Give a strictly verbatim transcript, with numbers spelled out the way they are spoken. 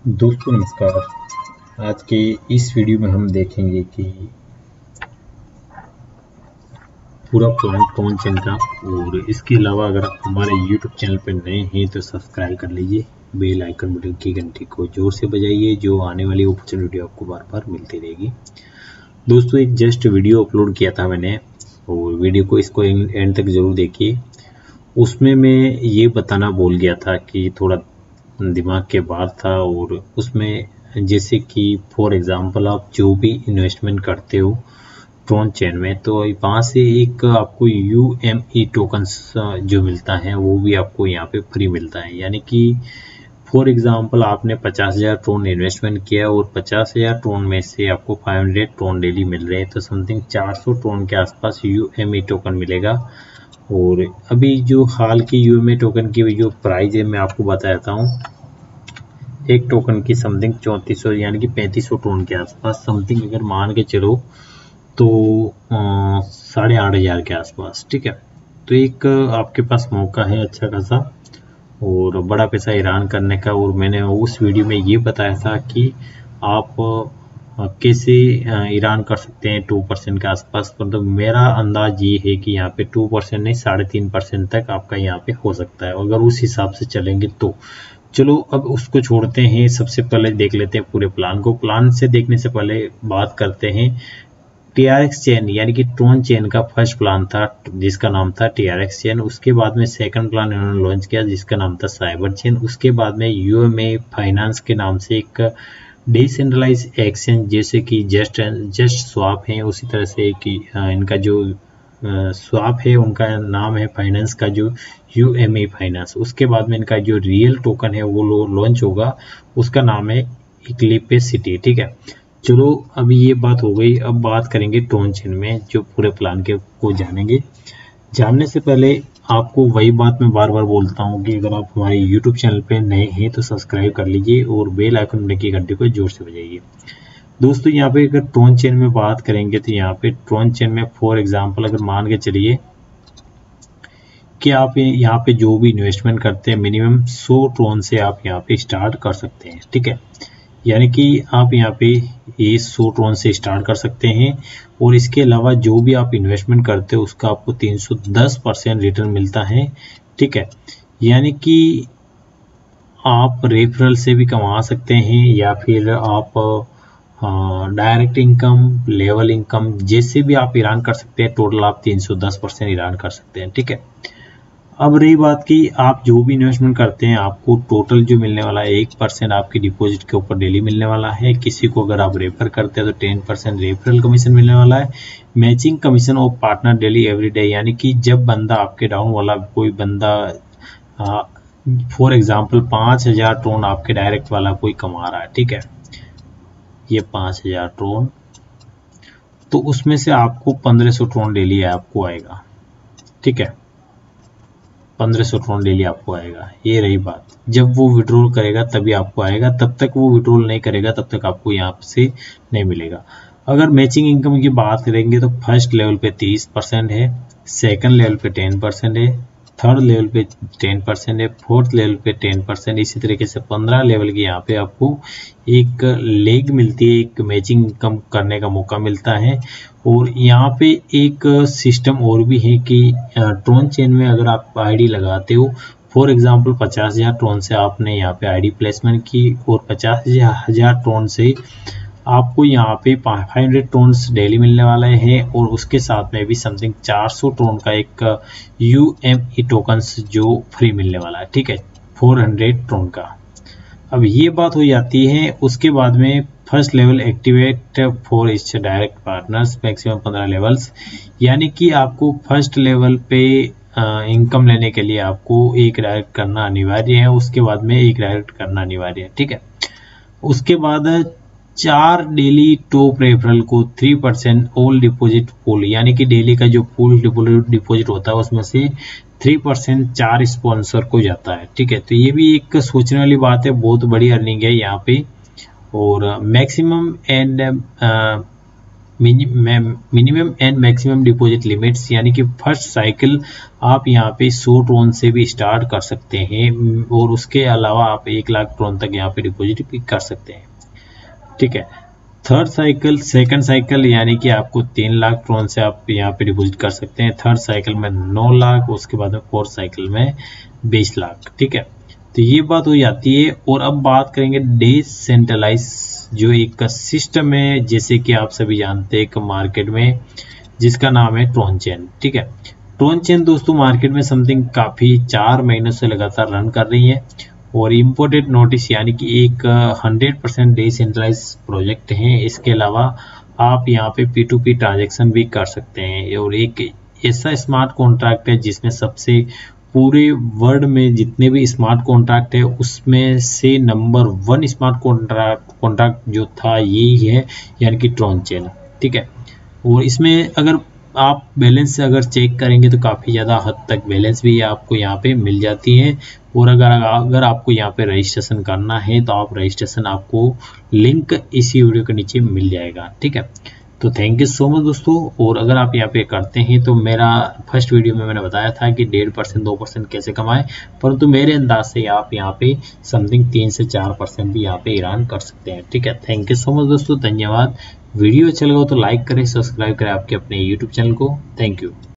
दोस्तों नमस्कार। आज के इस वीडियो में हम देखेंगे कि पूरा प्लान टोन चेन का, और इसके अलावा अगर आप हमारे यूट्यूब चैनल पर नए हैं तो सब्सक्राइब कर लीजिए, बेल आइकन बटन की घंटी को जोर से बजाइए, जो आने वाली अपॉर्चुनिटी आपको बार बार मिलती रहेगी। दोस्तों एक जस्ट वीडियो अपलोड किया था मैंने, और वीडियो को इसको एंड तक जरूर देखिए। उसमें मैं ये बताना भूल गया था कि थोड़ा दिमाग के बाहर था, और उसमें जैसे कि फॉर एग्जांपल आप जो भी इन्वेस्टमेंट करते हो ट्रोन चेन में, तो वहाँ से एक आपको यू एम ई टोकन्स जो मिलता है वो भी आपको यहाँ पे फ्री मिलता है। यानी कि फॉर एग्जांपल आपने पचास हज़ार ट्रोन इन्वेस्टमेंट किया और पचास हज़ार ट्रोन में से आपको पाँच सौ ट्रोन डेली मिल रहे हैं, तो समथिंग चार सौ ट्रोन के आसपास यू एम ई टोकन मिलेगा। और अभी जो हाल की यू एम ई टोकन की जो प्राइस है मैं आपको बताता हूँ। एक टोकन की समथिंग चौंतीस सौ यानी कि पैंतीस सौ ट्रोन के आसपास समथिंग, अगर मान के चलो तो साढ़े आठ हज़ार के आसपास। ठीक है, तो एक आपके पास मौका है अच्छा खासा और बड़ा पैसा ईरान करने का। और मैंने उस वीडियो में ये बताया था कि आप कैसे ईरान कर सकते हैं टू परसेंट के आसपास, मतलब तो मेरा अंदाज ये है कि यहाँ पे टू परसेंट नहीं साढ़े तीन परसेंट तक आपका यहाँ पे हो सकता है, अगर उस हिसाब से चलेंगे तो। चलो अब उसको छोड़ते हैं, सबसे पहले देख लेते हैं पूरे प्लान को। प्लान से देखने से पहले बात करते हैं टी आर एक्स चेन, यानी कि ट्रोन चेन का फर्स्ट प्लान था जिसका नाम था टी आर एक्स चेन। उसके बाद में सेकंड प्लान इन्होंने लॉन्च किया जिसका नाम था साइबर चेन। उसके बाद में यू एम ए फाइनेंस के नाम से एक डिसेंट्रलाइज एक्सचेंज जैसे कि जस्ट जस्ट स्वैप है, उसी तरह से कि इनका जो स्वैप है उनका नाम है फाइनेंस का जो यू एम ए फाइनेंस। उसके बाद में इनका जो रियल टोकन है वो लॉन्च होगा, उसका नाम है इक्लिपेसिटी। ठीक है, चलो अभी ये बात हो गई। अब बात करेंगे ट्रोन चेन में जो पूरे प्लान के को जानेंगे। जानने से पहले आपको वही बात मैं बार बार बोलता हूँ कि अगर आप हमारे यूट्यूब चैनल पे नए हैं तो सब्सक्राइब कर लीजिए और बेल आइकन बटन की घंटी को जोर से बजाइए। दोस्तों यहाँ पे अगर ट्रोन चेन में बात करेंगे तो यहाँ पे ट्रोन चेन में फॉर एग्जांपल अगर मान के चलिए कि आप यहाँ पे जो भी इन्वेस्टमेंट करते हैं मिनिमम सौ ट्रोन से आप यहाँ पे स्टार्ट कर सकते हैं। ठीक है, यानी कि आप यहाँ पे ये सौ ट्रोन से स्टार्ट कर सकते हैं, और इसके अलावा जो भी आप इन्वेस्टमेंट करते हो उसका आपको तीन सौ दस परसेंट रिटर्न मिलता है। ठीक है, यानी कि आप रेफरल से भी कमा सकते हैं या फिर आप डायरेक्ट इनकम, लेवल इनकम जैसे भी आप ईरान कर सकते हैं। टोटल आप तीन सौ दस परसेंट ईरान कर सकते हैं। ठीक है, अब रही बात कि आप जो भी इन्वेस्टमेंट करते हैं आपको टोटल जो मिलने वाला है एक परसेंट आपकी डिपॉजिट के ऊपर डेली मिलने वाला है। किसी को अगर आप रेफर करते हैं तो टेन परसेंट रेफरल कमीशन मिलने वाला है। मैचिंग कमीशन और पार्टनर डेली एवरी डे, यानी कि जब बंदा आपके डाउन वाला कोई बंदा फॉर एग्जाम्पल पाँच हजार ट्रोन आपके डायरेक्ट वाला कोई कमा रहा है, ठीक है, ये पाँच हजार ट्रोन, तो उसमें से आपको पंद्रह सौ ट्रोन डेली आपको आएगा। ठीक है, पंद्रह सौ ट्रोन डेली आपको आएगा। ये रही बात, जब वो विड्रॉल करेगा तभी आपको आएगा, तब तक वो विड्रॉल नहीं करेगा तब तक आपको यहाँ से नहीं मिलेगा। अगर मैचिंग इनकम की बात करेंगे तो फर्स्ट लेवल पे तीस परसेंट है, सेकंड लेवल पे टेन परसेंट है, थर्ड लेवल पे टेन परसेंट है, फोर्थ लेवल पे टेन परसेंट, इसी तरीके से पंद्रह लेवल की यहाँ पे आपको एक लेग मिलती है, एक मैचिंग इनकम करने का मौका मिलता है। और यहाँ पे एक सिस्टम और भी है कि ट्रोन चेन में अगर आप आईडी लगाते हो, फॉर एग्जांपल पचास हजार ट्रोन से आपने यहाँ पे आईडी प्लेसमेंट की और पचास हजार ट्रोन से आपको यहाँ पे पाँच सौ ट्रोन्स डेली मिलने वाला है, और उसके साथ में भी समथिंग चार सौ ट्रोन का एक यू एम ई टोकन्स जो फ्री मिलने वाला है। ठीक है, चार सौ ट्रोन का। अब ये बात हो जाती है, उसके बाद में फर्स्ट लेवल एक्टिवेट फॉर इस डायरेक्ट पार्टनर्स मैक्सिमम पंद्रह लेवल्स, यानी कि आपको फर्स्ट लेवल पे इनकम लेने के लिए आपको एक डायरेक्ट करना अनिवार्य है, उसके बाद में एक डायरेक्ट करना अनिवार्य है। ठीक है, उसके बाद चार डेली टॉप रेफरल को three percent all deposit pool, यानी कि डेली का जो पूल डिपॉजिट होता है उसमें से थ्री परसेंट चार स्पॉन्सर को जाता है। ठीक है, तो ये भी एक सोचने वाली बात है, बहुत बड़ी अर्निंग है यहाँ पे। और maximum and minimum and maximum deposit limits, यानी कि फर्स्ट साइकिल आप यहाँ पे सौ ट्रोन से भी स्टार्ट कर सकते हैं और उसके अलावा आप एक लाख ट्रोन तक यहाँ पे डिपॉजिट भी कर सकते हैं। ठीक है, थर्ड साइकिल, सेकंड साइकिल यानी कि आपको तीन लाख ट्रोन से आप यहाँ पे डिपॉजिट कर सकते हैं, थर्ड साइकिल में नौ लाख, उसके बाद में फोर्थ साइकिल में बीस लाख। ठीक है, तो ये बात हो जाती है। और अब बात करेंगे डिसेंट्रलाइज जो एक सिस्टम है, जैसे कि आप सभी जानते हैं एक मार्केट में जिसका नाम है ट्रोन चेन। ठीक है, ट्रोन चेन दोस्तों मार्केट में समथिंग काफी चार महीनों से लगातार रन कर रही है और इम्पोर्टेड नोटिस यानी कि एक हंड्रेड परसेंट डिसेंट्रलाइज प्रोजेक्ट है। इसके अलावा आप यहाँ पे पी टू पी ट्रांजेक्शन भी कर सकते हैं और एक ऐसा स्मार्ट कॉन्ट्रैक्ट है जिसमें सबसे पूरे वर्ल्ड में जितने भी स्मार्ट कॉन्ट्रैक्ट है उसमें से number one smart contract contract जो था यही है, यानी कि ट्रोन चेन। ठीक है, और इसमें अगर आप बैलेंस अगर चेक करेंगे तो काफ़ी ज़्यादा हद तक बैलेंस भी आपको यहाँ पे मिल जाती है। और अगर अगर आपको यहाँ पे रजिस्ट्रेशन करना है तो आप रजिस्ट्रेशन आपको लिंक इसी वीडियो के नीचे मिल जाएगा। ठीक है, तो थैंक यू सो मच दोस्तों। और अगर आप यहाँ पे करते हैं तो मेरा फर्स्ट वीडियो में मैंने बताया था कि डेढ़ परसेंट दो परसेंट कैसे कमाएं, परंतु मेरे अंदाज से आप यहाँ पे समथिंग तीन से चार परसेंट भी यहाँ पे ईरान कर सकते हैं। ठीक है, थैंक यू सो मच दोस्तों, धन्यवाद। वीडियो अच्छा लगा तो लाइक करें, सब्सक्राइब करें आपके अपने यूट्यूब चैनल को। Thank you.